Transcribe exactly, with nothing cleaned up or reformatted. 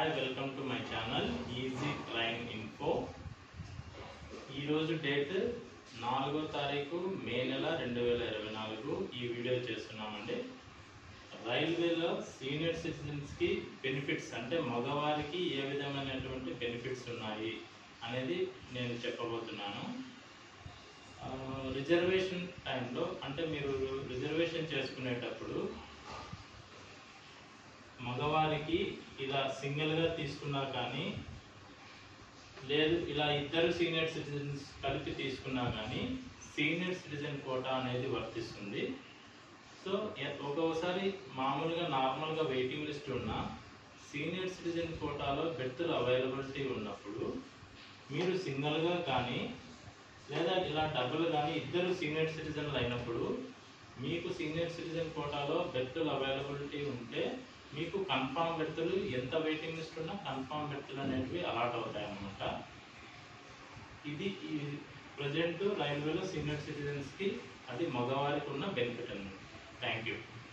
Hi welcome to my channel easy train info. ఈరోజు date నాలుగో తారీఖు మే నెల రెండు వేల ఇరవై నాలుగు. ఈ వీడియో చేస్తున్నామండి. రైల్వేలో సీనియర్ సిటిజన్స్కి బెనిఫిట్స్ అంటే మగవారికి ఏ విధమైనటువంటి బెనిఫిట్స్ ఉన్నాయి అనేది నేను చెప్పబోతున్నాను. రిజర్వేషన్ టైంలో అంటే మీరు రిజర్వేషన్ చేసుకునేటప్పుడు మగవారికి ఇలా సింగిల్గా తీసుకున్నా కానీ లేదు ఇలా ఇద్దరు సీనియర్ సిటిజన్స్ కలిపి తీసుకున్నా కానీ సీనియర్ సిటిజన్ కోటా అనేది వర్తిస్తుంది. సో ఒక్కొక్కసారి మామూలుగా నార్మల్గా వెయిటింగ్ లిస్ట్ ఉన్న సీనియర్ సిటిజన్ కోటాలో బెర్తులు అవైలబిలిటీ ఉన్నప్పుడు మీరు సింగిల్గా కానీ లేదా ఇలా డబుల్ కానీ ఇద్దరు సీనియర్ సిటిజన్లు అయినప్పుడు మీకు సీనియర్ సిటిజన్ కోటాలో బెర్తులు అవైలబిలిటీ ఉంటే మీకు కన్ఫామ్ బెర్తులు ఎంత వెయిటింగ్ లిస్ట్ ఉన్నా కన్ఫామ్ బెర్తులు అనేవి అలాట్ అవుతాయి అన్నమాట. ఇది ఈ ప్రజెంట్ రైల్వేలో సీనియర్ సిటిజన్స్కి అది మగవారికి ఉన్న బెనిఫిట్ అన్నమాట. Thank you.